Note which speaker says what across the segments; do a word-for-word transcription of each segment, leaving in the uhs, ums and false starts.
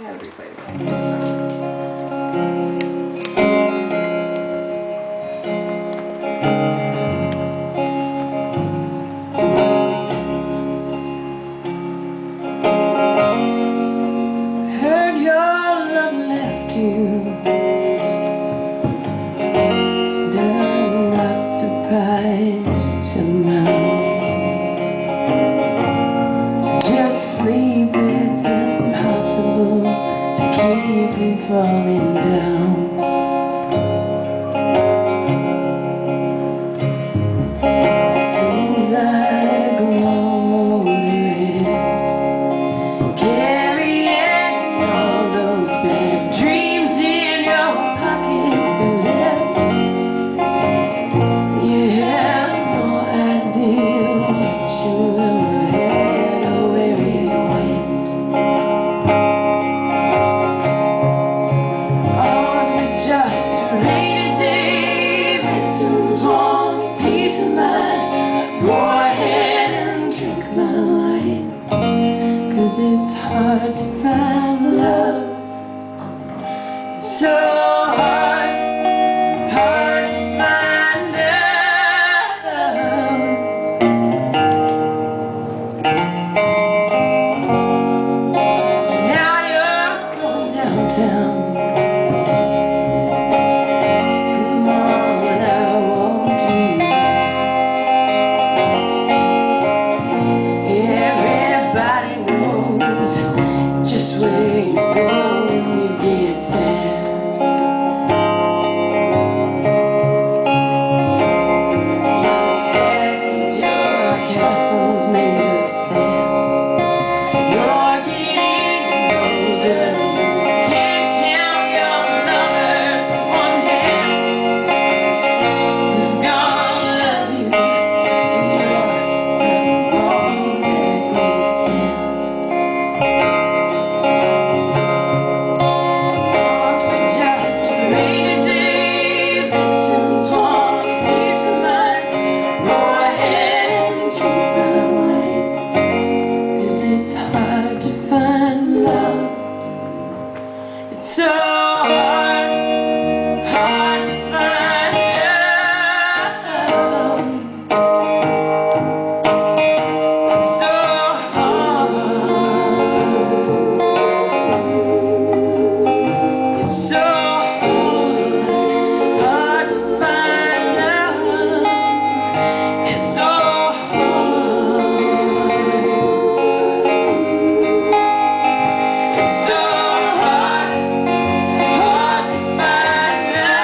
Speaker 1: had to replay the game. So.
Speaker 2: Heard your love left you, and I'm not surprised somehow. Just sleep, it's impossible to keep from falling down. Seems like I'm all in, carrying all those bad dreams in your pockets that left. You have no idea what you had or where it went. On just a rainy day, victims want peace of mind. Go ahead and drink my wine, 'cause it's hard to find love. It's so hard, hard to find love. Now you're going downtown. Come on, I won't do that. Everybody knows just where you go when you get sad. You're sad 'cause your castle's made of sand. You're getting older, you can't count your lovers in one hand. Who's gonna love you when you're like bones that get sand? Aren't we just a rainy day? Victims want peace of mind. Go ahead and drink my wine, 'cause it's hard to find love. It's so hard, hard to find love. It's so hard. It's so hard, hard to find love. It's so hard. It's so hard, hard to find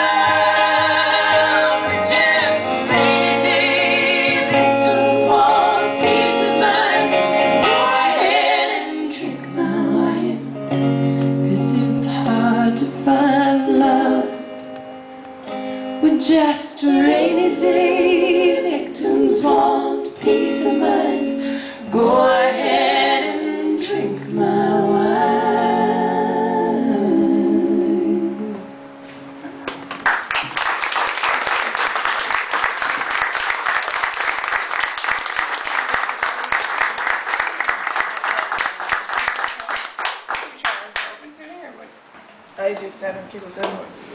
Speaker 2: love. It's just a rainy day, victims want peace of mind. Go ahead and drink my wine, 'cause it's hard to find love. With just a rainy day, victims want peace of mind. Go ahead and drink my wine.
Speaker 1: I do seven, people seven.